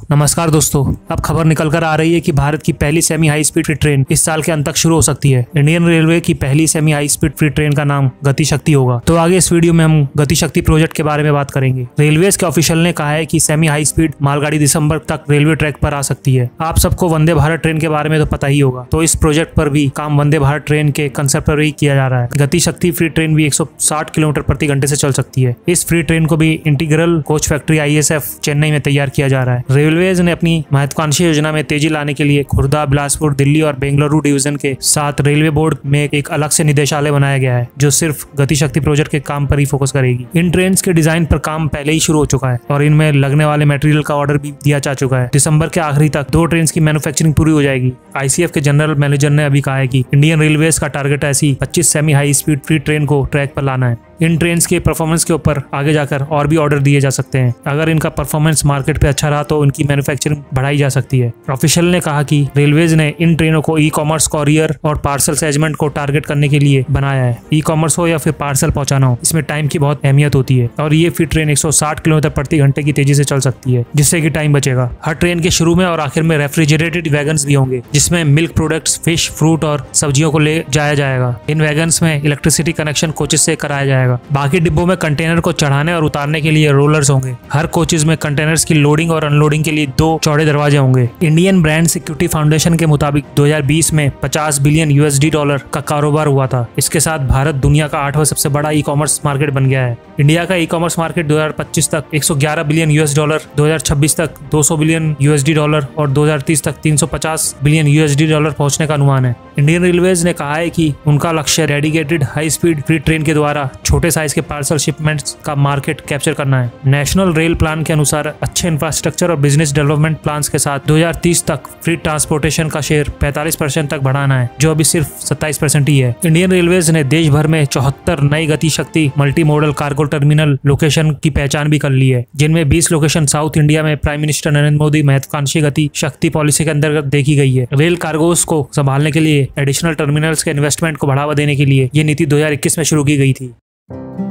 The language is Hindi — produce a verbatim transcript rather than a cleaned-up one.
नमस्कार दोस्तों, अब खबर निकल कर आ रही है कि भारत की पहली सेमी हाई स्पीड ट्रेन इस साल के अंत तक शुरू हो सकती है। इंडियन रेलवे की पहली semi high speed freight train का नाम गति शक्ति होगा। तो आगे इस वीडियो में हम गति शक्ति प्रोजेक्ट के बारे में बात करेंगे। रेलवे के ऑफिशियल ने कहा है कि सेमी हाई स्पीड मालगाड़ी दिसंबर तक रेलवे ट्रैक पर आ सकती है। आप सबको वंदे भारत ट्रेन के बारे में तो पता ही होगा, तो इस प्रोजेक्ट पर भी काम वंदे भारत ट्रेन के कंसेप्ट पर भी किया जा रहा है। गति शक्ति फ्री ट्रेन भी एक सौ साठ किलोमीटर प्रति घंटे से चल सकती है। इस फ्री ट्रेन को भी integral coach factory I S F Chennai में तैयार किया जा रहा है। रेलवेज ने अपनी महत्वाकांक्षी योजना में तेजी लाने के लिए खुर्दा, बिलासपुर, दिल्ली और बेंगलुरु डिवीजन के साथ रेलवे बोर्ड में एक अलग से निदेशालय बनाया गया है, जो सिर्फ गति शक्ति प्रोजेक्ट के काम पर ही फोकस करेगी। इन ट्रेन के डिजाइन पर काम पहले ही शुरू हो चुका है और इनमें लगने वाले मटेरियल का ऑर्डर भी दिया जा चुका है। दिसंबर के आखिरी तक दो ट्रेन की मैन्युफैक्चरिंग पूरी हो जाएगी। आई सी एफ के जनरल मैनेजर ने अभी कहा है कि इंडियन रेलवेज का टारगेट ऐसी पच्चीस semi high speed freight train को ट्रैक पर लाना है। इन ट्रेन के परफॉर्मेंस के ऊपर आगे जाकर और भी ऑर्डर दिए जा सकते हैं। अगर इनका परफॉर्मेंस मार्केट पे अच्छा रहा तो इनकी मैन्युफैक्चरिंग बढ़ाई जा सकती है। ऑफिशियल ने कहा कि रेलवेज ने इन ट्रेनों को ई कॉमर्स, कॉरियर और पार्सल सेगमेंट को टारगेट करने के लिए बनाया है। ई कॉमर्स हो या फिर पार्सल पहुंचाना हो, इसमें टाइम की बहुत अहमियत होती है और ये फ्री ट्रेन एक सौ साठ किलोमीटर प्रति घंटे की तेजी से चल सकती है, जिससे कि टाइम बचेगा। हर ट्रेन के शुरू में और आखिर में रेफ्रिजरेटेड वैगन्स भी होंगे, जिसमें मिल्क प्रोडक्ट्स, फिश, फ्रूट और सब्जियों को ले जाया जाएगा। इन वैगन्स में इलेक्ट्रिसिटी कनेक्शन कोचेस से कराया जाएगा। बाकी डिब्बों में कंटेनर को चढ़ाने और उतारने के लिए रोलर्स होंगे। हर कोचेज में कंटेनर्स की लोडिंग और अनलोडिंग के लिए दो चौड़े दरवाजे होंगे। इंडियन ब्रांड सिक्योरिटी फाउंडेशन के मुताबिक दो हज़ार बीस में पचास बिलियन यूएसडी डॉलर का कारोबार हुआ था। इसके साथ भारत दुनिया का आठवां सबसे बड़ा ई कॉमर्स मार्केट बन गया है। इंडिया का ई कॉमर्स मार्केट दो हज़ार पच्चीस तक एक सौ ग्यारह बिलियन यूएस डॉलर, दो हज़ार छब्बीस तक दो सौ बिलियन यूएसडी डॉलर और दो हज़ार तीस तक तीन सौ पचास बिलियन यूएसडी डॉलर पहुंचने का अनुमान है। इंडियन रेलवेज ने कहा है कि उनका लक्ष्य dedicated high speed freight train के द्वारा छोटे साइज के पार्सल शिपमेंट्स का मार्केट कैप्चर करना है। नेशनल रेल प्लान के अनुसार अच्छे इंफ्रास्ट्रक्चर और बिजनेस डेवलपमेंट प्लान्स के साथ दो हज़ार तीस तक फ्री ट्रांसपोर्टेशन का शेयर पैंतालीस परसेंट तक बढ़ाना है, जो अभी सिर्फ सत्ताईस परसेंट ही है। इंडियन रेलवेज ने देश भर में चौहत्तर नई Gati Shakti multi modal cargo terminal location की पहचान भी कर ली है, जिनमें बीस लोकेशन साउथ इंडिया में प्राइम मिनिस्टर नरेंद्र मोदी महत्वाकांक्षी गति शक्ति पॉलिसी के अंतर्गत देखी गई है। रेल कार्गोस को संभालने के लिए एडिशनल टर्मिनल्स के इन्वेस्टमेंट को बढ़ावा देने के लिए ये नीति दो हज़ार इक्कीस में शुरू की गई थी।